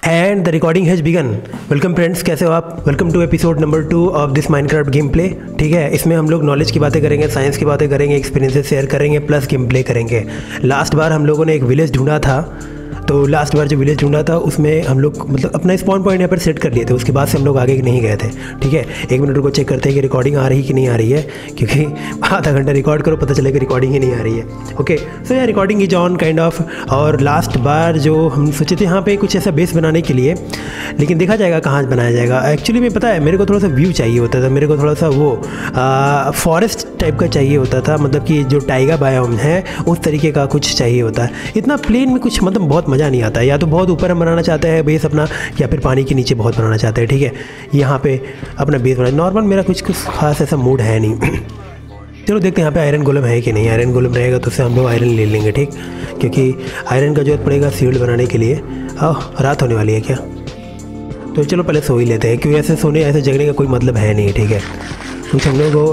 And the recording has begun. Welcome friends, कैसे हो आप? Welcome to episode number 2 of this Minecraft game play. ठीक है, इसमें हम लोग नॉलेज की बातें करेंगे, साइंस की बातें करेंगे, एक्सपीरियंसेस शेयर करेंगे, प्लस गेम प्ले करेंगे। लास्ट बार हम लोगों ने एक विलेज ढूंढा था, तो लास्ट बार जो विलेज ढूंढा था उसमें हम लोग मतलब अपना स्पॉन पॉइंट यहाँ पर सेट कर लिए थे। उसके बाद से हम लोग आगे नहीं गए थे। ठीक है, एक मिनट को चेक करते हैं कि रिकॉर्डिंग आ रही कि नहीं आ रही है, क्योंकि आधा घंटा रिकॉर्ड करो पता चलेगा रिकॉर्डिंग ही नहीं आ रही है। ओके, सो यार recording is on kind of. और लास्ट बार जो हम सोचे थे यहाँ पे कुछ ऐसा बेस बनाने के लिए, लेकिन देखा जाएगा कहाँ बनाया जाएगा। एक्चुअली में पता है मेरे को थोड़ा सा व्यू चाहिए होता था, मेरे को थोड़ा सा वो फॉरेस्ट टाइप का चाहिए होता था, मतलब कि जो टाइगर बायोम है उस तरीके का कुछ चाहिए होता है। इतना प्लेन में कुछ मतलब बहुत मज़ा नहीं आता है। या तो बहुत ऊपर हम बनाना चाहते हैं बेस अपना, या फिर पानी के नीचे बहुत बनाना चाहते हैं। ठीक है, यहाँ पे अपना बेस बना नॉर्मल, मेरा कुछ खास ऐसा मूड है नहीं। चलो देखते हैं यहाँ पे आयरन गोलम है कि नहीं। आयरन गोलम रहेगा तो उससे हम लोग आयरन ले लेंगे, ठीक, क्योंकि आयरन का जरूरत पड़ेगा शील्ड बनाने के लिए। रात होने वाली है क्या? तो चलो पहले सो ही लेते हैं, क्योंकि ऐसे सोने ऐसे जगने का कोई मतलब है नहीं। ठीक है, कुछ हम लोग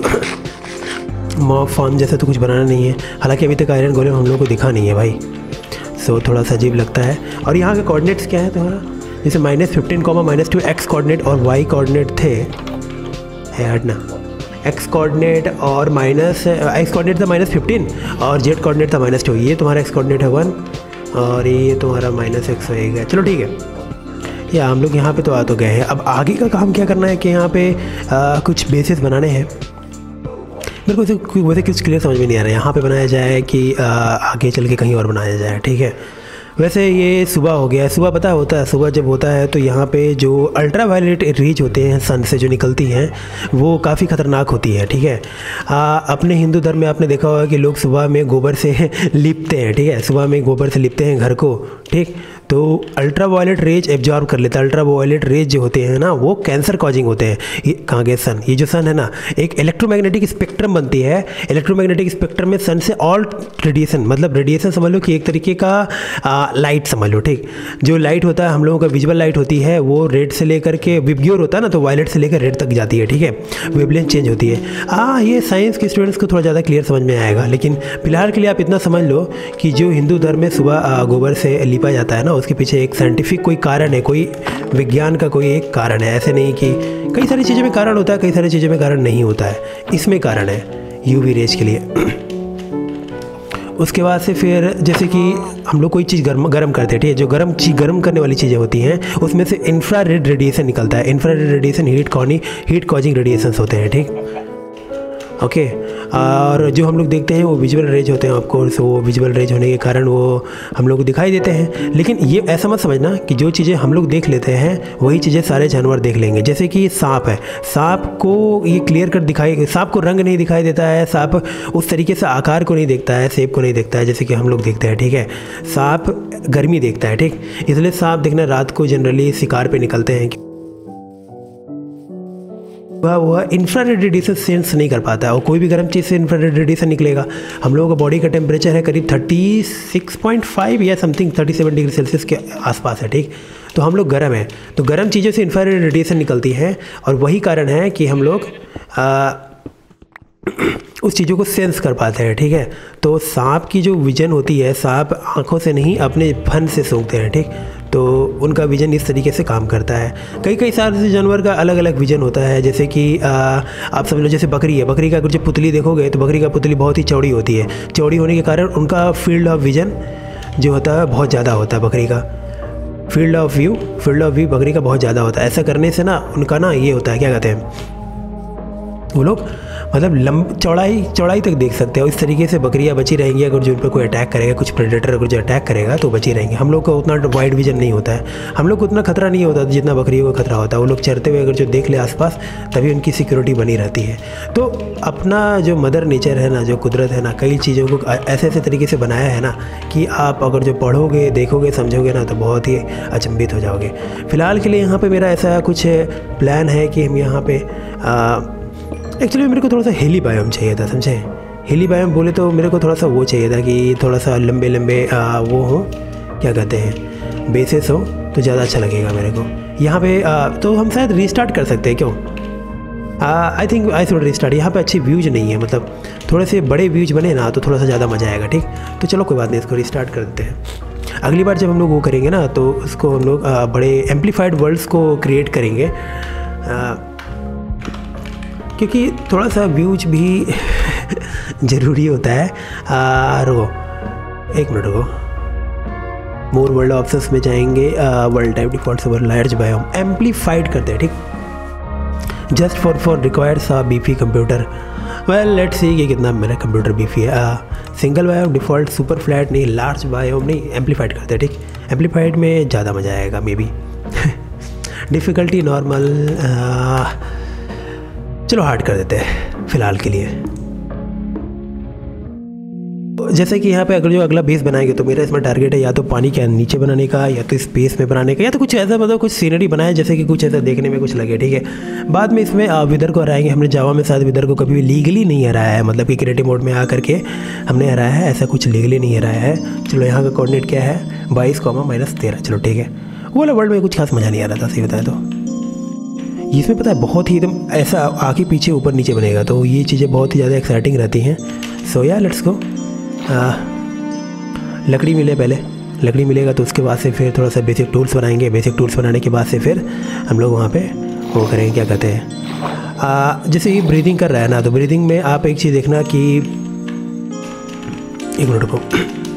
को मॉब फार्म जैसा तो कुछ बनाना नहीं है। हालांकि अभी तक आयरन गोलम हम लोग को दिखा नहीं है भाई, सो थोड़ा सा अजीब लगता है। और यहाँ के कोऑर्डिनेट्स क्या है तुम्हारा? जैसे -15, -2 एक्स कोऑर्डिनेट और वाई कोऑर्डिनेट थे, है हटना। एक्स कोऑर्डिनेट और एक्स कोऑर्डिनेट था -15 और जेड कोऑर्डिनेट था -2। ये तुम्हारा एक्स कोऑर्डिनेट है 1 और ये तुम्हारा -x होएगा। चलो ठीक है, या हम लोग यहाँ पे तो आ तो गए हैं। अब आगे का काम क्या करना है कि यहाँ पे कुछ बेसिस बनाने हैं। मेरे को वैसे कुछ क्लियर समझ में नहीं आ रहा है यहाँ पे बनाया जाए कि आगे चल के कहीं और बनाया जाए। ठीक है, वैसे ये सुबह हो गया है। सुबह पता होता है, सुबह जब होता है तो यहाँ पे जो अल्ट्रा वायलेट रेज होते हैं सन से जो निकलती हैं वो काफ़ी ख़तरनाक होती है। ठीक है, अपने हिंदू धर्म में आपने देखा होगा कि लोग सुबह में गोबर से लिपते हैं। ठीक है, सुबह में गोबर से लिपते हैं घर को। ठीक, तो अल्ट्रा वायलेट रेज एब्जॉर्ब कर लेता है। अल्ट्रा वायलेट रेज जो होते हैं ना वो कैंसर कॉजिंग होते हैं। ये कहाँ गए सन? ये जो सन है ना, एक इलेक्ट्रोमैग्नेटिक स्पेक्ट्रम बनती है। इलेक्ट्रोमैग्नेटिक स्पेक्ट्रम में सन से ऑल रेडिएशन, मतलब रेडिएशन समझ लो कि एक तरीके का लाइट समझ लो। ठीक, जो लाइट होता है हम लोगों का विजुअल लाइट होती है वो रेड से लेकर के विबग्योर होता है ना, तो वायलेट से लेकर रेड तक जाती है। ठीक है, वेवलेंथ चेंज होती है। ये साइंस के स्टूडेंट्स को थोड़ा ज़्यादा क्लियर समझ में आएगा, लेकिन फिलहाल के लिए आप इतना समझ लो कि जो हिंदू धर्म में सुबह गोबर से लिपा जाता है ना, उसके पीछे एक साइंटिफिक कोई कारण है, कोई विज्ञान का कोई एक कारण है। ऐसे नहीं कि कई सारी चीज़ों में कारण होता है, कई सारी चीज़ों में कारण नहीं होता है। इसमें कारण है यूवी रेज के लिए। उसके बाद से फिर जैसे कि हम लोग कोई चीज़ गर्म करते हैं, ठीक है, जो गर्म करने वाली चीज़ें होती हैं उसमें से इंफ्रारेड रेडिएशन निकलता है। Infrared radiation heat causing radiations होते हैं। ठीक, ओके, और जो हम लोग देखते हैं वो विजुअल रेज होते हैं। ऑफकोर्स वो विजुअल रेज होने के कारण वो हम लोग को दिखाई देते हैं। लेकिन ये ऐसा मत समझना कि जो चीज़ें हम लोग देख लेते हैं वही चीज़ें सारे जानवर देख लेंगे। जैसे कि सांप है, सांप को ये क्लियर कट दिखाई, सांप को रंग नहीं दिखाई देता है, सांप उस तरीके से आकार को नहीं देखता है, शेप को नहीं देखता है जैसे कि हम लोग देखते हैं। ठीक है, सांप गर्मी देखता है। ठीक, इसलिए सांप देखना रात को जनरली शिकार पर निकलते हैं। वह इंफ्रारेड रेडिएशन सेंस नहीं कर पाता है, और कोई भी गर्म चीज़ से इंफ्रारेड रेडिएशन निकलेगा। हम लोगों का बॉडी का टेम्परेचर है करीब 36.5 या समथिंग 37 डिग्री सेल्सियस के आसपास है। ठीक, तो हम लोग गर्म हैं, तो गर्म चीज़ों से इंफ्रारेड रेडिएशन निकलती है, और वही कारण है कि हम लोग उस चीज़ों को सेंस कर पाते हैं। ठीक है, तो सांप की जो विजन होती है, सांप आँखों से नहीं अपने फन से सूंघते हैं। ठीक, तो उनका विजन इस तरीके से काम करता है। कई सारे जानवर का अलग अलग विजन होता है। जैसे कि आप समझ लो जैसे बकरी है, बकरी का अगर जो पुतली देखोगे तो बकरी का पुतली बहुत ही चौड़ी होती है। चौड़ी होने के कारण उनका फील्ड ऑफ विजन जो होता है बहुत ज़्यादा होता है। बकरी का फील्ड ऑफ व्यू बकरी का बहुत ज़्यादा होता है। ऐसा करने से ना उनका ना ये होता है, क्या कहते हैं वो लोग, मतलब चौड़ाई तक देख सकते हो। इस तरीके से बकरियां बची रहेंगी। अगर जो उन पर कोई अटैक करेगा, कुछ प्रेडेटर अगर जो अटैक करेगा तो बची रहेंगे। हम लोग को उतना वाइड विजन नहीं होता है, हम लोग को उतना खतरा नहीं होता जितना बकरियों को खतरा होता है। वो लोग चरते हुए अगर जो देख ले आसपास, तभी उनकी सिक्योरिटी बनी रहती है। तो अपना जो मदर नेचर है ना, जो कुदरत है ना, कई चीज़ों को ऐसे तरीके से बनाया है ना कि आप अगर जो पढ़ोगे, देखोगे, समझोगे ना तो बहुत ही अचंभित हो जाओगे। फ़िलहाल के लिए यहाँ पर मेरा ऐसा कुछ प्लान है कि हम यहाँ पे एक्चुअली मेरे को थोड़ा सा हिली बायोम चाहिए था, समझे? हिली बायोम बोले तो मेरे को थोड़ा सा वो चाहिए था कि थोड़ा सा लंबे वो हो, क्या कहते हैं, बेसिस हो तो ज़्यादा अच्छा लगेगा मेरे को यहाँ पे। तो हम शायद रीस्टार्ट कर सकते हैं, क्यों? I think I should restart. यहाँ पे अच्छी व्यूज नहीं है, मतलब थोड़े से बड़े व्यूज बने ना तो थोड़ा सा ज़्यादा मज़ा आएगा। ठीक, तो चलो कोई बात नहीं, इसको रीस्टार्ट कर देते हैं। अगली बार जब हम लोग वो करेंगे ना तो उसको हम लोग बड़े एम्पलीफाइड वर्ड्स को क्रिएट करेंगे, क्योंकि थोड़ा सा व्यूज भी ज़रूरी होता है। रुको एक मिनट रुको, मोर वर्ल्ड ऑप्शंस में जाएंगे, world type default server large biome amplified करते हैं, ठीक। Just for requires beefy computer, well let's see कि कितना मेरा कंप्यूटर बीफी है। Single biome default super flat नहीं, लार्ज बायोम नहीं, एम्पलीफाइड करते हैं, ठीक। एम्पलीफाइड में ज़्यादा मज़ा आएगा मे बी। डिफ़िकल्टी नॉर्मल, चलो हार्ड कर देते हैं फ़िलहाल के लिए। जैसे कि यहाँ पे अगर जो अगला बेस बनाएंगे तो मेरा इसमें टारगेट है या तो पानी के नीचे बनाने का, या तो स्पेस में बनाने का, या तो कुछ ऐसा मतलब कुछ सीनरी बनाए जैसे कि कुछ ऐसा देखने में कुछ लगे, ठीक है। बाद में इसमें विदर को हराएंगे। हमने जावा में साथ विदर को कभी भी लीगली नहीं हराया है, मतलब कि क्रिएटिव मोड में आकर के हमने हराया है, ऐसा कुछ लीगली नहीं हराया है। चलो यहाँ का कोऑर्डिनेट क्या है, 22,-13, चलो ठीक है। वो वाला वर्ल्ड में कुछ खास मज़ा नहीं आ रहा था, सही बताया तो। इसमें पता है बहुत ही एकदम ऐसा आगे पीछे ऊपर नीचे बनेगा, तो ये चीज़ें बहुत ही ज़्यादा एक्साइटिंग रहती हैं। सो या लेट्स गो। लकड़ी मिले पहले, लकड़ी मिलेगा तो उसके बाद से फिर थोड़ा सा बेसिक टूल्स बनाएंगे। बेसिक टूल्स बनाने के बाद से फिर हम लोग वहाँ पे वो करेंगे, क्या कहते हैं, जैसे ये ब्रीदिंग कर रहा है ना, तो ब्रीदिंग में आप एक चीज़ देखना कि एक मिनट को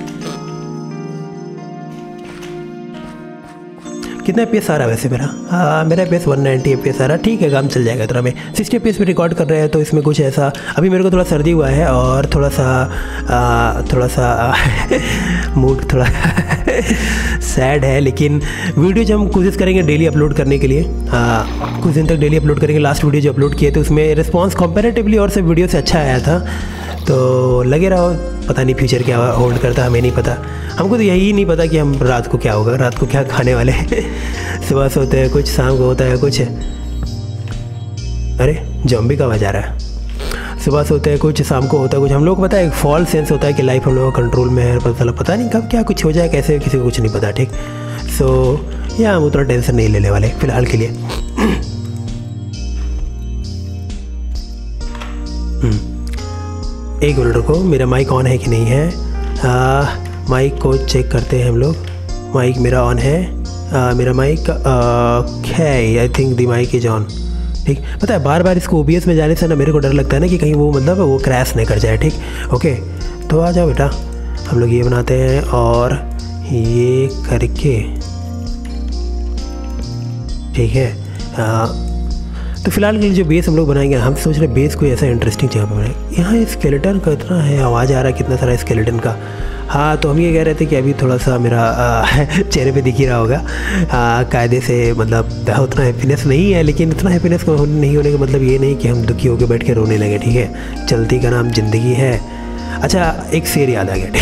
कितना FPS आ रहा है वैसे मेरा FPS 190 FPS आ रहा है, ठीक है, काम चल जाएगा। थोड़ा मैं 60 FPS पे रिकॉर्ड कर रहे हैं तो इसमें कुछ ऐसा, अभी मेरे को थोड़ा सर्दी हुआ है और थोड़ा सा मूड थोड़ा सैड है, लेकिन वीडियो जो हम कोशिश करेंगे डेली अपलोड करने के लिए, कुछ दिन तक डेली अपलोड करेंगे। लास्ट वीडियो जो अपलोड किए थे उसमें रिस्पॉन्स कंपैरेटिवली और सब वीडियो से अच्छा आया था, तो लगे रहो। पता नहीं फ्यूचर क्या होल्ड करता, हमें नहीं पता। हमको तो यही नहीं पता कि हम रात को क्या होगा, रात को क्या खाने वाले हैं। सुबह से होते हैं कुछ, शाम को होता है कुछ। अरे जॉम्बी का आवाज़ आ रहा है। सुबह से होते हैं कुछ, शाम को होता है कुछ। हम लोग को पता है एक फॉल्स सेंस होता है कि लाइफ हम लोगों का कंट्रोल में है, पता नहीं कब क्या कुछ हो जाए, कैसे, किसी को कुछ नहीं पता, ठीक। सो या हम उतना टेंशन नहीं लेने वाले फ़िलहाल के लिए। एक मिनट रुको, मेरा माइक ऑन है कि नहीं है। माइक को चेक करते हैं हम लोग। माइक मेरा ऑन है, मेरा माइक है, I think the mic is on, ठीक। पता है बार बार इसको OBS में जाने से ना मेरे को डर लगता है ना कि कहीं वो मतलब वो क्रैश नहीं कर जाए, ठीक। ओके तो आ जाओ बेटा, हम लोग ये बनाते हैं और ये करके, ठीक है। तो फिलहाल के लिए जो बेस हम लोग बनाएंगे, हम सोच रहे हैं बेस कोई ऐसा इंटरेस्टिंग जगह पर बनाएंगे। यहाँ स्केलेटन का इतना है, आवाज़ आ रहा है कितना सारा स्केलेटन का। हाँ तो हम ये कह रहे थे कि अभी थोड़ा सा मेरा चेहरे पे दिख ही रहा होगा, कायदे से, मतलब उतना हैप्पीनेस नहीं है, लेकिन इतना हैप्पीनेस नहीं होने का मतलब ये नहीं कि हम दुखी होकर बैठ के रोने लगे, ठीक है। चलती का नाम ज़िंदगी है। अच्छा एक शेर याद आ गया,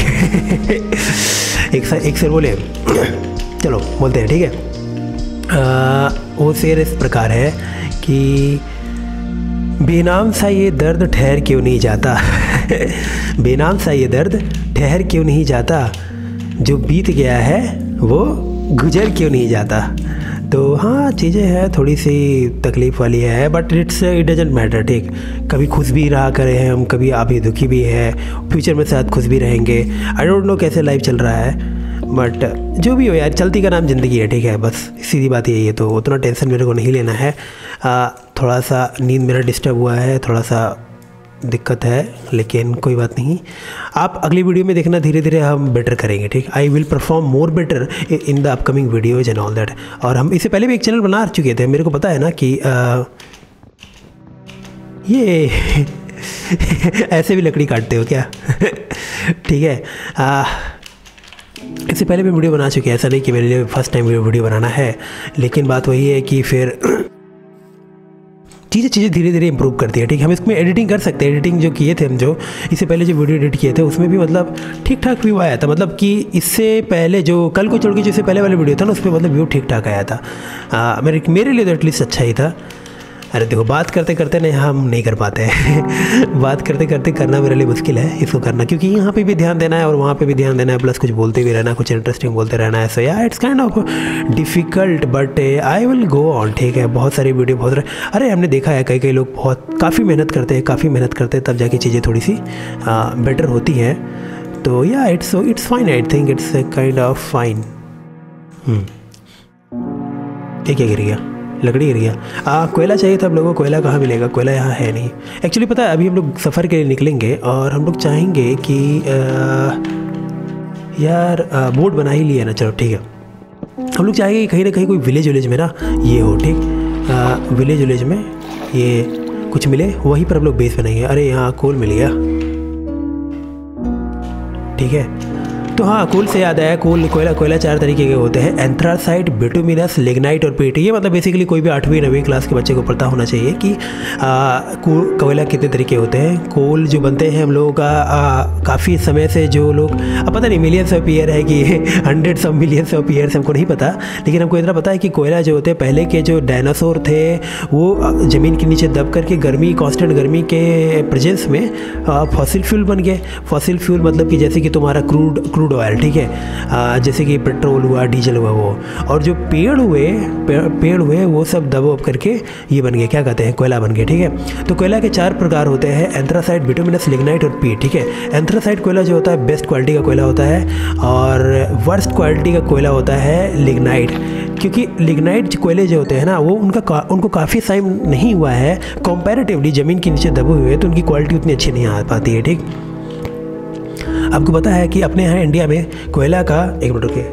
एक शेर बोले, चलो बोलते हैं, ठीक है। वो शेर इस प्रकार है कि बेनाम सा ये दर्द ठहर क्यों नहीं जाता। बेनाम सा ये दर्द ठहर क्यों नहीं जाता, जो बीत गया है वो गुजर क्यों नहीं जाता। तो हाँ चीज़ें हैं थोड़ी सी तकलीफ़ वाली है, बट इट डजेंट मैटर, ठीक। कभी खुश भी रहा करें हम, कभी अभी दुखी भी है, फ्यूचर में शायद खुश भी रहेंगे। आई डोंट नो कैसे लाइफ चल रहा है, बट जो भी हो यार, चलती का नाम ज़िंदगी है, ठीक है। बस सीधी बात यही है, तो उतना टेंशन मेरे को नहीं लेना है। थोड़ा सा नींद मेरा डिस्टर्ब हुआ है, थोड़ा सा दिक्कत है, लेकिन कोई बात नहीं। आप अगली वीडियो में देखना, धीरे धीरे हम बेटर करेंगे, ठीक। I will perform more better in the upcoming videos and all that. और हम इससे पहले भी एक चैनल बना चुके थे, मेरे को पता है ना कि ये ऐसे भी लकड़ी काटते हो क्या। ठीक है, इससे पहले भी वीडियो बना चुके हैं, ऐसा नहीं कि मेरे लिए फर्स्ट टाइम वीडियो बनाना है। लेकिन बात वही है कि फिर चीज़ें धीरे धीरे इंप्रूव करती है, ठीक है। हम इसमें एडिटिंग कर सकते हैं। एडिटिंग जो किए थे हम, जो इससे पहले जो वीडियो एडिट किए थे उसमें भी मतलब ठीक ठाक व्यू आया था। मतलब कि इससे पहले जो कल को छोड़ के जिससे पहले वाले वीडियो था ना, उस पर मतलब व्यू ठीक ठाक आया था। मेरे लिए तो एटलीस्ट अच्छा ही था। अरे देखो, बात करते करते नहीं, हम नहीं कर पाते हैं। बात करते करते करना मेरे लिए मुश्किल है इसको करना, क्योंकि यहाँ पे भी ध्यान देना है और वहाँ पे भी ध्यान देना है, प्लस कुछ बोलते भी रहना, कुछ इंटरेस्टिंग बोलते रहना है। So yeah it's kind of difficult, but I will go on, ठीक है। बहुत सारी वीडियो, बहुत सारे, अरे हमने देखा है कई लोग काफ़ी मेहनत करते हैं, तब जाके चीज़ें थोड़ी सी बेटर होती हैं। तो yeah it's fine, I think it's kind of fine. ये क्या गिर गया? लकड़ी गिर गया। कोयला चाहिए था हम लोगों को, कोयला कहाँ मिलेगा? कोयला यहाँ है नहीं। एक्चुअली पता है, अभी हम लोग सफ़र के लिए निकलेंगे और हम लोग चाहेंगे कि यार बोट बना ही लिया ना, चलो ठीक है। हम लोग चाहेंगे कि कहीं ना कहीं कोई विलेज में ना ये हो, ठीक, विलेज में ये कुछ मिले, वहीं पर हम लोग बेस बनाएंगे। अरे यहाँ कोल मिल गया, ठीक है। तो हाँ, कोल से याद आया, कोयला 4 तरीके के होते हैं, एंथ्रासाइट, बिटुमिनस, लिग्नाइट और पीट। ये मतलब बेसिकली कोई भी 8वीं 9वीं क्लास के बच्चे को पता होना चाहिए कि कोयला कितने तरीके होते हैं। कोल जो बनते हैं हम लोगों का काफ़ी समय से, जो लोग, अब पता नहीं मिलियंस ऑफ ईयर है कि hundreds of millions of years, हमको नहीं पता, लेकिन हमको इतना पता है कि कोयला जो होते हैं, पहले के जो डायनासोर थे वो ज़मीन के नीचे दब करके कांस्टेंट गर्मी के प्रेजेंस में फॉसिल फ्यूल बन गए। फॉसिल फ्यूल मतलब कि जैसे कि तुम्हारा क्रूड ऑयल, ठीक है, जैसे कि पेट्रोल हुआ, डीजल हुआ वो, और जो पेड़ हुए वो सब दबो करके ये बन गए, क्या कहते हैं, कोयला बन गए, ठीक है। तो कोयला के 4 प्रकार होते हैं, एंथ्रासाइट, बिटुमिनस, लिग्नाइट और पीट, ठीक है। एंथ्रासाइट कोयला जो होता है बेस्ट क्वालिटी का कोयला होता है, और वर्स्ट क्वालिटी का कोयला होता है लिग्नाइट, क्योंकि लिग्नाइट कोयले जो होते हैं ना वो उनको काफ़ी टाइम नहीं हुआ है कंपैरेटिवली ज़मीन के नीचे दबे हुए, तो उनकी क्वालिटी उतनी अच्छी नहीं आ पाती है, ठीक। आपको पता है कि अपने यहाँ इंडिया में कोयला का, एक मिनट रुकिए,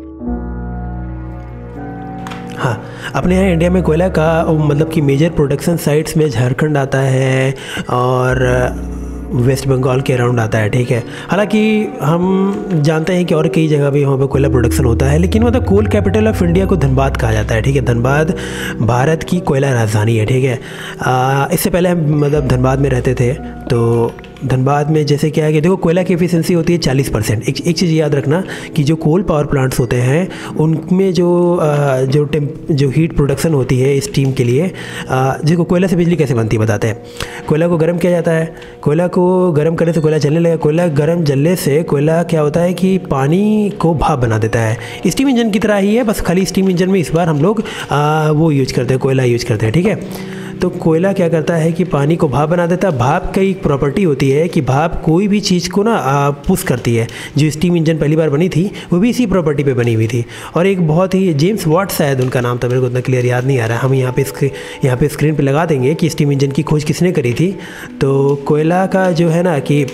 हाँ, अपने यहाँ इंडिया में कोयला का मतलब कि मेजर प्रोडक्शन साइट्स में झारखंड आता है और वेस्ट बंगाल के अराउंड आता है, ठीक है। हालांकि हम जानते हैं कि और कई जगह भी वहाँ पर कोयला प्रोडक्शन होता है, लेकिन मतलब कोल कैपिटल ऑफ इंडिया को धनबाद कहा जाता है, ठीक है। धनबाद भारत की कोयला राजधानी है, ठीक है। इससे पहले हम मतलब धनबाद में रहते थे, तो धनबाद में जैसे क्या है कि देखो कोयला की एफिशिएंसी होती है 40%। एक चीज़ याद रखना कि जो कोल पावर प्लांट्स होते हैं उनमें जो हीट प्रोडक्शन होती है स्टीम के लिए, देखो कोयला से बिजली कैसे बनती है बताते हैं। कोयला को गर्म किया जाता है, कोयला को गर्म करने से कोयला जलने लगेगा, कोयला गर्म जलने से कोयला क्या होता है कि पानी को भाप बना देता है। स्टीम इंजन की तरह ही है, बस खाली स्टीम इंजन में इस बार हम लोग वो यूज करते हैं, कोयला यूज करते हैं, ठीक है। तो कोयला क्या करता है कि पानी को भाप बना देता है। भाप का एक प्रॉपर्टी होती है कि भाप कोई भी चीज़ को ना पुश करती है। जो स्टीम इंजन पहली बार बनी थी वो भी इसी प्रॉपर्टी पे बनी हुई थी, और एक बहुत ही जेम्स वाट शायद उनका नाम था, मेरे को उतना क्लियर याद नहीं आ रहा है। हम यहाँ पे स्क्रीन पे लगा देंगे कि स्टीम इंजन की खोज किसने करी थी। तो कोयला का जो है ना कि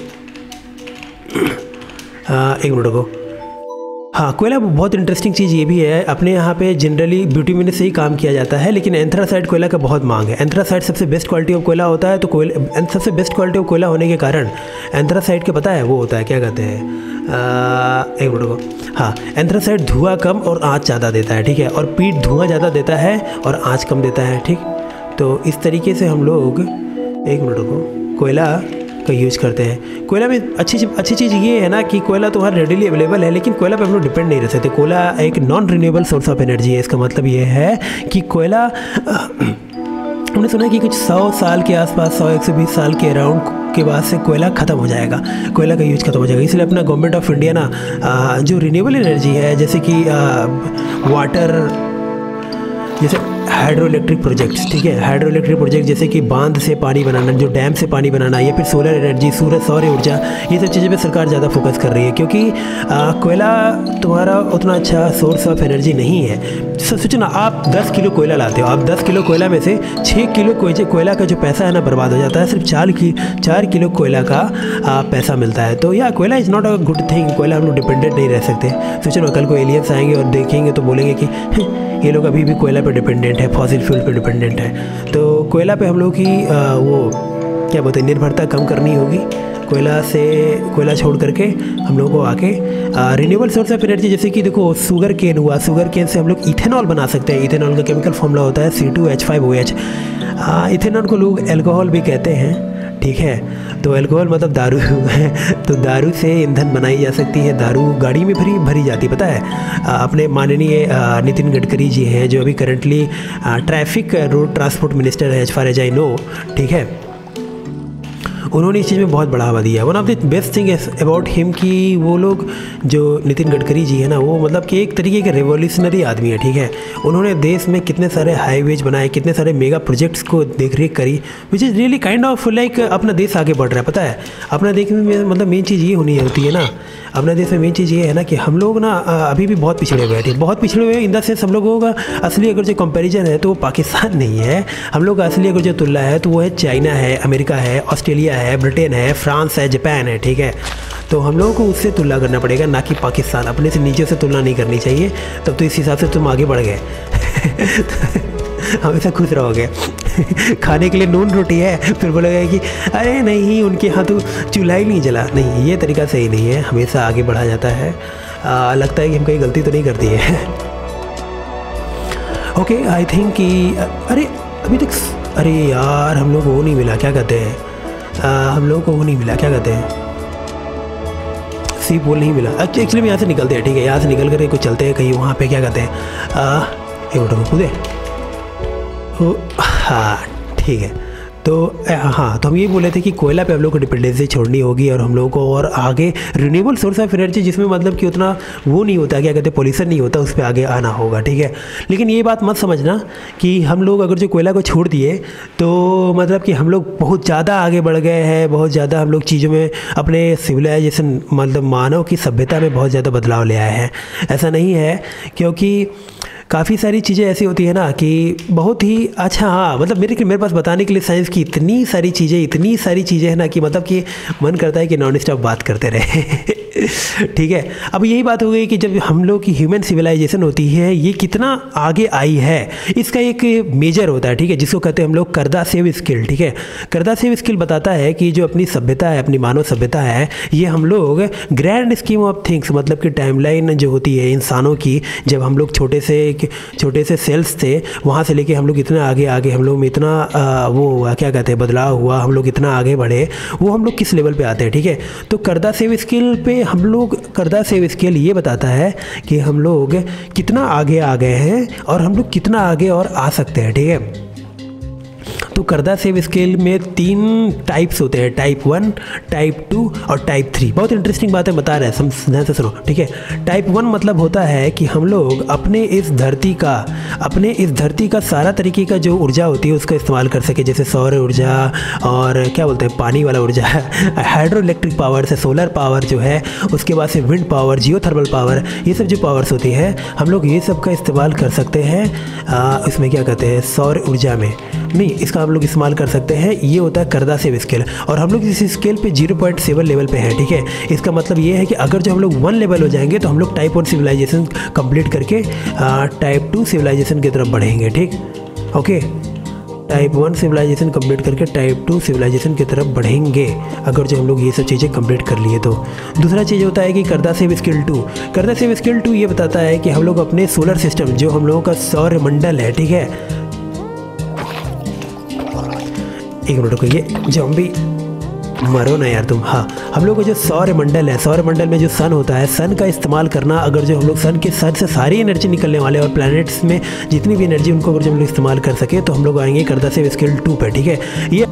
एक मिनट को, हाँ, कोयला बहुत इंटरेस्टिंग चीज़ ये भी है, अपने यहाँ पे जनरली बिटुमिनस से ही काम किया जाता है, लेकिन एंथ्रासाइट कोयला का बहुत मांग है। एंथ्रासाइट सबसे बेस्ट क्वालिटी ऑफ कोयला होता है, तो सबसे बेस्ट क्वालिटी ऑफ कोयला होने के कारण एंथ्रासाइट के पता है वो होता है, क्या कहते हैं, एक मिनट को, हाँ, एंथ्रासाइट धुआं कम और आँच ज़्यादा देता है, ठीक है, और पीट धुआं ज़्यादा देता है और आँच कम देता है, ठीक। तो इस तरीके से हम लोग, एक मिनट को, कोयला का यूज़ करते हैं। कोयला में अच्छी चीज़ ये है ना कि कोयला तो हर रेडिली अवेलेबल है, लेकिन कोयला पे हम लोग डिपेंड नहीं रह सकते। कोयला एक non renewable source of energy है। इसका मतलब ये है कि कोयला हमने सुना है कि कुछ 100 साल के आसपास, 100-120 साल के अराउंड के बाद से कोयला ख़त्म हो जाएगा, कोयला का यूज़ खत्म हो जाएगा। इसलिए अपना गवर्नमेंट ऑफ इंडिया ना जो रिन्यूएबल एनर्जी है, जैसे कि वाटर, जैसे हाइड्रो इलेक्ट्रिक प्रोजेक्ट्स, ठीक है, हाइड्रो इलेक्ट्रिक प्रोजेक्ट जैसे कि बांध से पानी बनाना, जो डैम से पानी बनाना, या फिर सोलर एनर्जी, सौर ऊर्जा, ये सब चीज़ें पे सरकार ज़्यादा फोकस कर रही है, क्योंकि कोयला तुम्हारा उतना अच्छा सोर्स ऑफ एनर्जी नहीं है। सोचो ना, आप 10 किलो कोयला लाते हो, आप 10 किलो कोयला में से 6 किलो कोयला का जो पैसा है ना बर्बाद हो जाता है, सिर्फ 4 किलो कोयला का पैसा मिलता है। तो या कोयला is not a good thing. कोयला हम लोग डिपेंडेंट नहीं रह सकते। सोचो ना, कल को एलियंस आएंगे और देखेंगे तो बोलेंगे कि ये लोग अभी भी कोयला पे डिपेंडेंट है, फॉसिल फ्यूल पे डिपेंडेंट है। तो कोयला पे हम लोग की वो क्या बोलते हैं, निर्भरता कम करनी होगी। कोयला छोड़ करके हम लोगों को आके रिन्यूएबल सोर्स ऑफ एनर्जी, जैसे कि देखो शुगर केन हुआ, शुगर केन से हम लोग इथेनॉल बना सकते हैं। इथेनॉल का केमिकल फॉर्मूला होता है C2H5OH। इथेनॉल को लोग एल्कोहल भी कहते हैं, ठीक है। तो एल्कोहल मतलब दारू है, तो दारू से ईंधन बनाई जा सकती है। दारू गाड़ी में भरी जाती, पता है। अपने माननीय नितिन गडकरी जी हैं, जो अभी currently traffic road transport minister है, as far as I know, ठीक है। उन्होंने इस चीज़ में बहुत बढ़ावा दिया। One of the best thing about him कि वो लोग जो नितिन गडकरी जी है ना, वो मतलब कि एक तरीके के रेवोल्यूशनरी आदमी है, ठीक है। उन्होंने देश में कितने सारे हाईवेज बनाए, कितने सारे मेगा प्रोजेक्ट्स को देख रेख करी, which is really kind of like अपना देश आगे बढ़ रहा है। पता है अपना देश में मतलब मेन चीज़ ये होनी होती है ना, अपने देश में मेन चीज़ ये है ना कि हम लोग ना अभी भी बहुत पिछड़े हुए हैं, बहुत पिछड़े हुए हैं। इन द सेंस हम लोगों का असली अगर जो कंपैरिजन है तो वो पाकिस्तान नहीं है। हम लोग का असली अगर जो तुलना है तो वो है चाइना है, अमेरिका है, ऑस्ट्रेलिया है, ब्रिटेन है, फ्रांस है, जापान है, ठीक है। तो हम लोगों को उससे तुलना करना पड़ेगा, ना कि पाकिस्तान। अपने से नीचे से तुलना नहीं करनी चाहिए, तब तो इस हिसाब से तुम आगे बढ़ गए। हमेशा खुश रहोगे। खाने के लिए नून रोटी है, फिर बोलेगा कि अरे नहीं उनके यहाँ तो चूल्हा ही नहीं जला। नहीं, ये तरीका सही नहीं है, हमेशा आगे बढ़ा जाता है। लगता है कि हम कहीं गलती तो नहीं करती है। ओके, आई थिंक कि अरे अभी तक अरे यार हम लोग को वो नहीं मिला, क्या कहते हैं, हम लोगों को वो नहीं मिला, क्या कहते हैं, सी पोल नहीं मिला। एक्चुअली हम यहाँ से निकलते हैं, ठीक है। यहाँ से निकल कर कुछ चलते हैं कहीं वहाँ पे, क्या कहते हैं, एक मिनट कूदे। हाँ ठीक है। तो हाँ, तो हम ये बोले थे कि कोयला पे हम लोग को डिपेंडेंसी छोड़नी होगी और हम लोगों को और आगे रिन्यूएबल सोर्स ऑफ एनर्जी जिसमें मतलब कि उतना वो नहीं होता, क्या कहते हैं, पोल्यूशन नहीं होता, उस पर आगे आना होगा, ठीक है। लेकिन ये बात मत समझना कि हम लोग अगर जो कोयला को छोड़ दिए तो मतलब कि हम लोग बहुत ज़्यादा आगे बढ़ गए हैं, बहुत ज़्यादा हम लोग चीज़ों में अपने सिविलाइजेशन मतलब मानव की सभ्यता में बहुत ज़्यादा बदलाव ले आए हैं। ऐसा नहीं है, क्योंकि काफ़ी सारी चीज़ें ऐसी होती है ना कि बहुत ही अच्छा, हाँ मतलब मेरे पास बताने के लिए साइंस की इतनी सारी चीज़ें हैं ना कि मतलब कि मन करता है कि नॉन स्टॉप बात करते रहे। ठीक है। अब यही बात हो गई कि जब हम लोग की ह्यूमन सिविलाइजेशन होती है ये कितना आगे आई है, इसका एक मेजर होता है, ठीक है, जिसको कहते हैं हम लोग कर्दा सेव स्किल, ठीक है। कर्दा सेव स्किल बताता है कि जो अपनी सभ्यता है, अपनी मानव सभ्यता है, ये हम लोग ग्रैंड स्कीम ऑफ थिंग्स मतलब कि टाइमलाइन जो होती है इंसानों की, जब हम लोग छोटे से सेल्स थे वहाँ से लेके हम लोग इतना आगे हम लोग में इतना वो हुआ, क्या कहते हैं, बदलाव हुआ, हम लोग इतना आगे बढ़े, वो हम लोग किस लेवल पे आते हैं, ठीक है। तो कर्दा सेव स्किल पे हम लोग, कर्दा सेव स्केल ये बताता है कि हम लोग कितना आगे आ गए हैं और हम लोग कितना आगे और आ सकते हैं, ठीक है। तो कर्दा सेव स्केल में 3 टाइप्स होते हैं, टाइप 1, टाइप 2 और टाइप 3। बहुत इंटरेस्टिंग बातें बता रहे हैं, ध्यान से सुनो, ठीक है। टाइप 1 मतलब होता है कि हम लोग अपने इस धरती का सारा तरीके का जो ऊर्जा होती है उसका इस्तेमाल कर सके, जैसे सौर ऊर्जा और क्या बोलते हैं पानी वाला ऊर्जा, हाइड्रो इलेक्ट्रिक पावर से, सोलर पावर जो है, उसके बाद से विंड पावर, जियोथर्मल पावर, ये सब जो पावर्स होती है हम लोग ये सब का इस्तेमाल कर सकते हैं। इसमें क्या कहते हैं, सौर ऊर्जा में नहीं, इसका हम लोग इस्तेमाल कर सकते हैं। ये होता है कर्दा सेव स्केल और हम लोग इस स्केल पे 0.7 लेवल पे हैं, ठीक है। इसका मतलब ये है कि अगर जो हम लोग 1 लेवल हो जाएंगे तो हम लोग टाइप 1 सिविलाइजेशन कंप्लीट करके टाइप 2 सिविलाइजेशन की तरफ बढ़ेंगे, ठीक, ओके। टाइप 1 सिविलाइजेशन कंप्लीट करके टाइप 2 सिविलाइजेशन की तरफ बढ़ेंगे अगर जो हम लोग ये सब चीज़ें कंप्लीट कर लिए तो। दूसरा चीज़ होता है कि Kardashev scale 2। Kardashev scale 2 ये बताता है कि हम लोग अपने सोलर सिस्टम, जो हम लोगों का सौर मंडल है, ठीक है, एक मिनट को, ये ज़ॉम्बी मरो ना यार तुम। हाँ, हम लोग का जो सौर मंडल है, सौर मंडल में जो सन होता है, सन का इस्तेमाल करना, अगर जो हम लोग सन से सारी एनर्जी निकलने वाले और प्लैनेट्स में जितनी भी एनर्जी उनको अगर जो हम लोग इस्तेमाल कर सके तो हम लोग आएंगे कर्दा सेव स्केल 2 पे, ठीक है। ये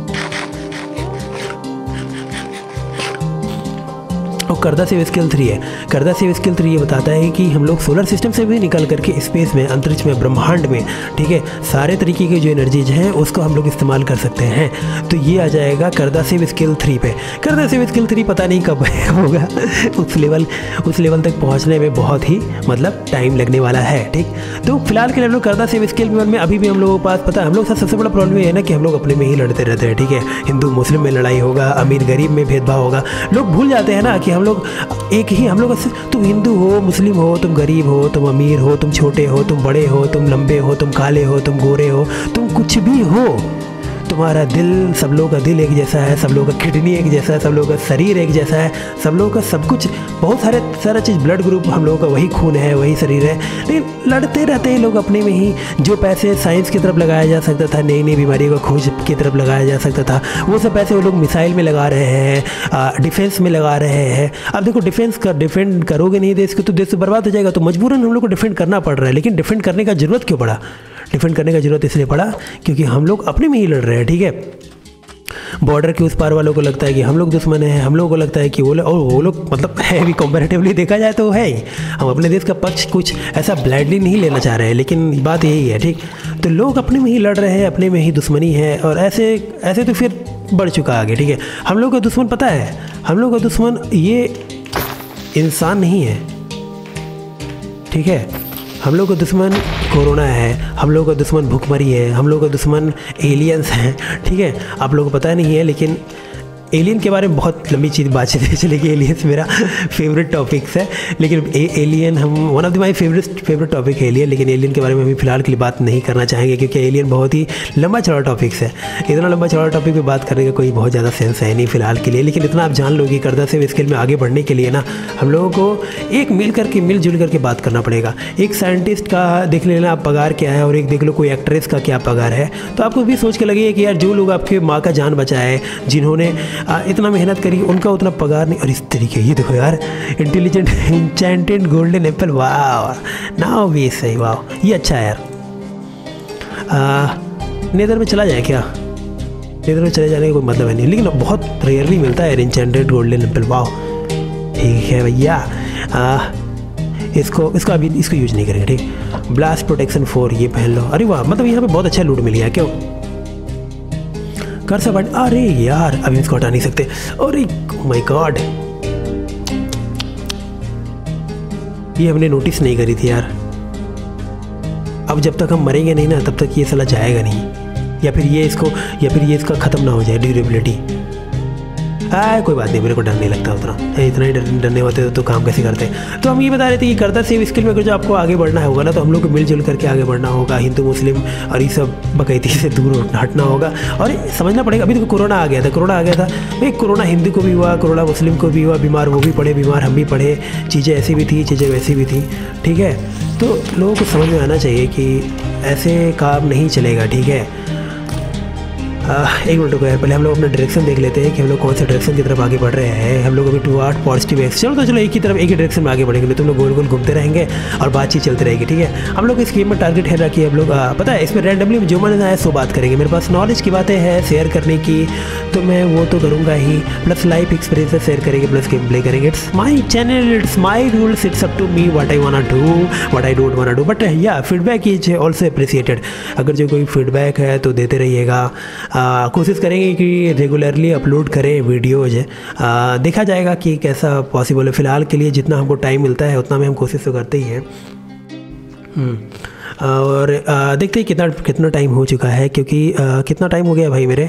और कर्दा सेव स्केल 3 है। कर्दा सेव स्केल 3 ये बताता है कि हम लोग सोलर सिस्टम से भी निकल करके स्पेस में, अंतरिक्ष में, ब्रह्मांड में, ठीक है, सारे तरीके की जो एनर्जीज हैं उसको हम लोग इस्तेमाल कर सकते हैं। तो ये आ जाएगा कर्दा सेव स्केल 3 पे। कर्दा सेव स्केल 3 पता नहीं कब होगा, उस लेवल तक पहुंचने में बहुत ही मतलब टाइम लगने वाला है, ठीक। तो फिलहाल के लिए हम लोग कर्दा सेव स्केल में अभी भी हम लोगों के पास, पता है हम लोग का सबसे बड़ा प्रॉब्लम ये है ना कि हम लोग अपने में ही लड़ते रहते हैं, ठीक है। हिंदू मुस्लिम में लड़ाई होगा, अमीर गरीब में भेदभाव होगा। लोग भूल जाते हैं ना कि हम लोग एक ही, हम लोग तुम हिंदू हो, मुस्लिम हो, तुम गरीब हो, तुम अमीर हो, तुम छोटे हो, तुम बड़े हो, तुम लंबे हो, तुम काले हो, तुम गोरे हो, तुम कुछ भी हो, तुम्हारा दिल, सब लोगों का दिल एक जैसा है, सब लोगों का किडनी एक जैसा है, सब लोगों का शरीर एक जैसा है, सब लोगों का सब कुछ, बहुत सारा चीज़, ब्लड ग्रुप हम लोगों का वही खून है, वही शरीर है। लेकिन लड़ते रहते हैं लोग अपने में ही। जो पैसे साइंस की तरफ लगाया जा सकता था, नई नई बीमारियों का खोज की तरफ लगाया जा सकता था, वो सब पैसे वो लोग मिसाइल में लगा रहे हैं, डिफेंस में लगा रहे हैं। अब देखो, डिफेंड करोगे नहीं देश को तो देश बर्बाद हो जाएगा, तो मजबूरन हम लोग को डिफेंड करना पड़ रहा है। लेकिन डिफेंड करने का जरूरत क्यों पड़ा? डिफेंड करने का जरूरत इसलिए पड़ा क्योंकि हम लोग अपने में ही लड़ रहे हैं, ठीक है। बॉर्डर के उस पार वालों को लगता है कि हम लोग दुश्मन हैं, हम लोगों को लगता है कि वो लोग मतलब है भी, कंपैरेटिवली देखा जाए तो है ही। हम अपने देश का पक्ष कुछ ऐसा ब्लाइंडली नहीं लेना चाह रहे हैं, लेकिन बात यही है, ठीक। तो लोग अपने में ही लड़ रहे हैं, अपने में ही दुश्मनी है, और ऐसे ऐसे तो फिर बढ़ चुका आगे, ठीक है। हम लोग का दुश्मन पता है, हम लोग का दुश्मन ये इंसान नहीं है, ठीक है। हम लोग का दुश्मन कोरोना है, हम लोग का दुश्मन भूखमरी है, हम लोग का दुश्मन एलियंस हैं, ठीक है। आप लोगों को पता नहीं है, लेकिन एलियन के बारे में बहुत लंबी चीज़ बातचीत चलेगी। एलियंस मेरा फेवरेट टॉपिक्स है, लेकिन एलियन हम one of the my favourite topic है एलियन, लेकिन एलियन के बारे में हम फिलहाल के लिए बात नहीं करना चाहेंगे, क्योंकि एलियन बहुत ही लंबा चौड़ा टॉपिक्स है। इतना लंबा चौड़ा टॉपिक पे बात करने का कोई बहुत ज़्यादा सेंस है नहीं फिलहाल के लिए, लेकिन इतना आप जान लो कि कर्दा से स्केल में आगे बढ़ने के लिए ना हम लोगों को एक मिलजुल करके बात करना पड़ेगा। एक साइंटिस्ट का देख लेना आप पगार क्या है, और एक देख लो कोई एक्ट्रेस का क्या पगार है, तो आपको भी सोच के लगेगा कि यार जो लोग आपके माँ का जान बचाए, जिन्होंने इतना मेहनत करी, उनका उतना पगार नहीं। और इस तरीके ये देखो यार, इंटेलिजेंट एन्चेंटेड गोल्डन एप्पल, वाह नाउ वी सही, वाह ये अच्छा है यार। नेदर में चला जाए क्या? नेदर में चले जाने का कोई मतलब है नहीं, लेकिन बहुत रेयरली मिलता है एन्चेंटेड गोल्डन एप्पल, वाह ठीक है भैया। इसको अभी इसको यूज नहीं करेंगे, ठीक। ब्लास्ट प्रोटेक्शन 4 ये पहन लो, अरे वाह, मतलब यहाँ पे बहुत अच्छा लूट मिल गया, क्यों कर सब। अरे यार अभी इसको हटा नहीं सकते, अरे माय गॉड, ये हमने नोटिस नहीं करी थी यार। अब जब तक हम मरेंगे नहीं ना, तब तक ये साला जाएगा नहीं, या फिर ये इसका ख़त्म ना हो जाए ड्यूरेबिलिटी। कोई बात नहीं, मेरे को डर नहीं लगता उतना, इतना ही डरने होते तो काम कैसे करते। तो हम ये बता रहे थे कि कर्दा सेव स्किल में अगर जो आपको आगे बढ़ना होगा ना, तो हम लोग को मिलजुल करके आगे बढ़ना होगा, हिंदू मुस्लिम और ये सब बकैती से दूर हटना होगा, और समझना पड़ेगा। अभी तो कोरोना आ गया था भाई, कोरोना हिंदू को भी हुआ, कोरोना मुस्लिम को भी हुआ, बीमार वो भी पड़े, बीमार हम भी पड़े, चीज़ें ऐसी भी थी, चीज़ें वैसी भी थी, ठीक है। तो लोगों को समझ में आना चाहिए कि ऐसे काम नहीं चलेगा, ठीक है। एक मिनट को यार, पहले हम लोग अपना डायरेक्शन देख लेते हैं कि हम लोग कौन से डायरेक्शन की तरफ आगे बढ़ रहे हैं। हम लोग अभी टुवर्ड पॉजिटिव एक्स, चलो एक ही तरफ, एक ही डायरेक्शन में आगे बढ़ेंगे, तुम लोग गोल गोल घूमते रहेंगे और बातचीत चलती रहेगी, ठीक है। हम लोग इस गेम में टारगेट है रखिए, हम लोग पता है इसमें रैंडमली जो मन आए सो बात करेंगे। मेरे पास नॉलेज की बातें हैं शेयर करने की, तो मैं वो तो करूँगा ही, प्लस लाइफ एक्सपीरियंस शेयर करेंगे, प्लस गेम प्ले करेंगे। It's my channel, it's my rules, it's up to me what I want to do, what I don't want to do, but yeah feedback is also appreciated. अगर जो कोई feedback है तो देते रहिएगा, कोशिश करेंगे कि रेगुलरली अपलोड करें वीडियोज। देखा जाएगा कि कैसा पॉसिबल है। फ़िलहाल के लिए जितना हमको टाइम मिलता है उतना में हम कोशिश तो करते ही हैं। और देखते हैं कितना टाइम हो चुका है, क्योंकि कितना टाइम हो गया भाई मेरे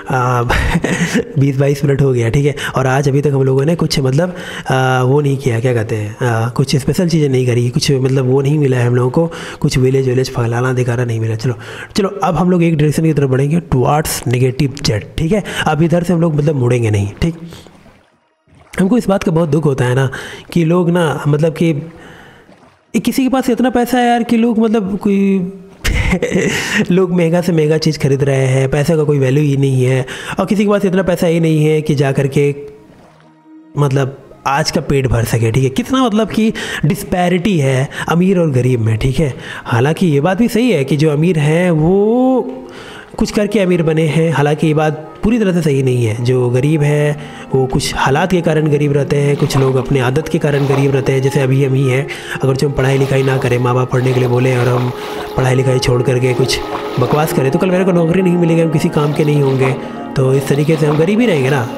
20-22 मिनट हो गया, ठीक है। और आज अभी तक हम लोगों ने कुछ मतलब वो नहीं किया, क्या कहते हैं, कुछ स्पेशल चीज़ें नहीं करी, कुछ मतलब वो नहीं मिला है हम लोगों को, कुछ विलेज फैलाना दिखाना नहीं मिला। चलो अब हम लोग एक डायरेक्शन की तरफ बढ़ेंगे, टुवर्ड्स नेगेटिव जेड, ठीक है। अब इधर से हम लोग मतलब मुड़ेंगे नहीं, ठीक। हमको इस बात का बहुत दुख होता है ना कि लोग ना मतलब कि किसी के पास इतना पैसा है यार कि लोग मतलब कोई लोग महंगा से महंगा चीज़ खरीद रहे हैं, पैसे का कोई वैल्यू ही नहीं है। और किसी के पास इतना पैसा ही नहीं है कि जा कर के मतलब आज का पेट भर सके, ठीक है। कितना मतलब कि डिस्पैरिटी है अमीर और गरीब में, ठीक है। हालांकि ये बात भी सही है कि जो अमीर हैं वो कुछ करके अमीर बने हैं, हालांकि ये बात पूरी तरह से सही नहीं है। जो गरीब है वो कुछ हालात के कारण गरीब रहते हैं, कुछ लोग अपने आदत के कारण गरीब रहते हैं, जैसे अभी हम ही हैं। अगर जो हम पढ़ाई लिखाई ना करें, माँ बाप पढ़ने के लिए बोले और हम पढ़ाई लिखाई छोड़ करके कुछ बकवास करें, तो कल मेरे को नौकरी नहीं मिलेगी, हम किसी काम के नहीं होंगे, तो इस तरीके से हम गरीब ही रहेंगे ना।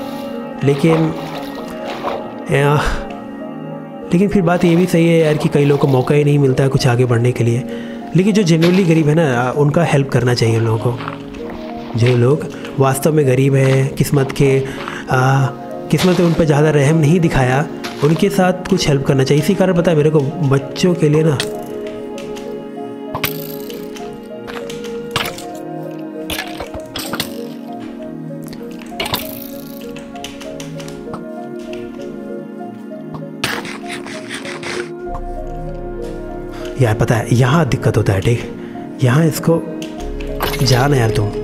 लेकिन फिर बात ये भी सही है यार कि कई लोगों को मौका ही नहीं मिलता है कुछ आगे बढ़ने के लिए। लेकिन जो जेन्युइनली गरीब है ना, उनका हेल्प करना चाहिए उन लोगों को। जो लोग वास्तव में गरीब हैं, किस्मत ने उन पर ज़्यादा रहम नहीं दिखाया, उनके साथ कुछ हेल्प करना चाहिए। इसी कारण पता है मेरे को बच्चों के लिए ना यार पता है यहाँ दिक्कत होता है, ठीक। यहाँ इसको जाना यार तुम,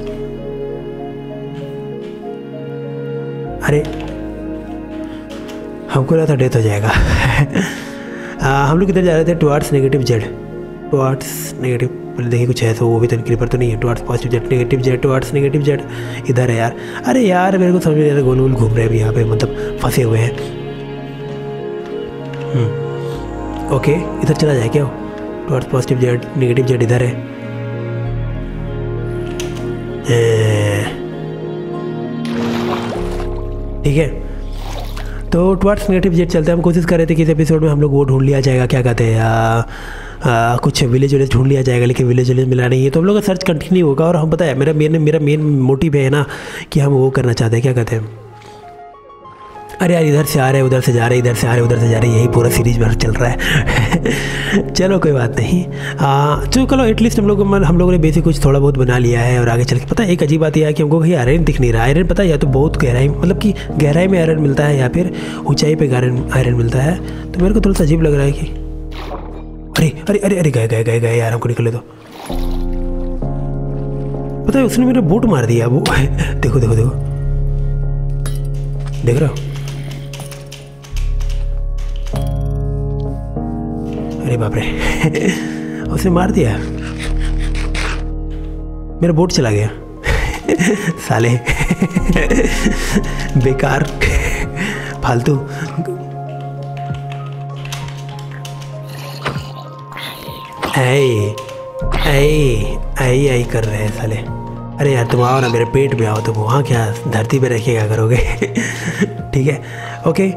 अरे हमको लगा था डेथ हो जाएगा। हम लोग किधर जा रहे थे, towards negative Z, towards negative पहले देखिए कुछ है तो वो भी तो क्रीपर तो नहीं है। Towards positive Z, negative Z, towards negative Z इधर है यार। अरे यार मेरे को समझ नहीं आ रहा, गोल गोल घूम रहे हैं अभी यहाँ पे, मतलब फंसे हुए हैं। ओके इधर चला जाए क्या? Towards positive Z, negative Z इधर है। ठीक है तो टुवर्ड्स नेगेटिव जेट चलते हैं। हम कोशिश कर रहे थे कि इस एपिसोड में हम लोग वो ढूंढ लिया जाएगा, क्या कहते हैं, कुछ विलेज विलेज ढूंढ लिया जाएगा, लेकिन विलेज विलेज मिला नहीं है। तो हम लोग का सर्च कंटिन्यू होगा। और हम पता है मेरा मेन मोटिव है ना कि हम वो करना चाहते हैं, क्या कहते हैं, अरे यार इधर से आ रहे उधर से जा रहे, इधर से आ रहे उधर से जा रहे, यही पूरा सीरीज भर चल रहा है। चलो कोई बात नहीं। चलो एटलीस्ट हम लोगों ने बेसिक कुछ थोड़ा बहुत बना लिया है। और आगे चल के पता है एक अजीब बात यह है कि हमको कहीं आयरन दिख नहीं रहा। आयरन पता है या तो बहुत गहराई, मतलब कि गहराई में आयरन मिलता है या फिर ऊंचाई पे आयरन मिलता है। तो मेरे को थोड़ा सा अजीब लग रहा है कि अरे अरे अरे अरे गए यार, हमको निकले। तो पता है उसने मेरा बोट मार दिया वो। देखो देखो देखो, देख रहा हो? अरे बाप रे, उसने मार दिया, मेरा बोट चला गया। साले बेकार फालतू। आई कर रहे हैं साले। अरे यार तुम आओ ना, मेरे पेट में आओ। तुम वहाँ क्या धरती पे रखे क्या करोगे? ठीक है ओके।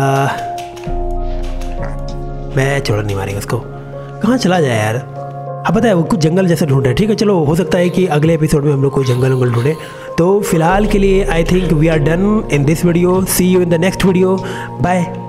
मैं छोड़ नहीं मारेंगे उसको। कहाँ चला जाए यार? हाँ पता है वो कुछ जंगल जैसे ढूंढ रहे हैं। ठीक है चलो, हो सकता है कि अगले एपिसोड में हम लोग कोई जंगल वंगल ढूंढे। तो फिलहाल के लिए I think we are done in this video. See you in the next video. Bye.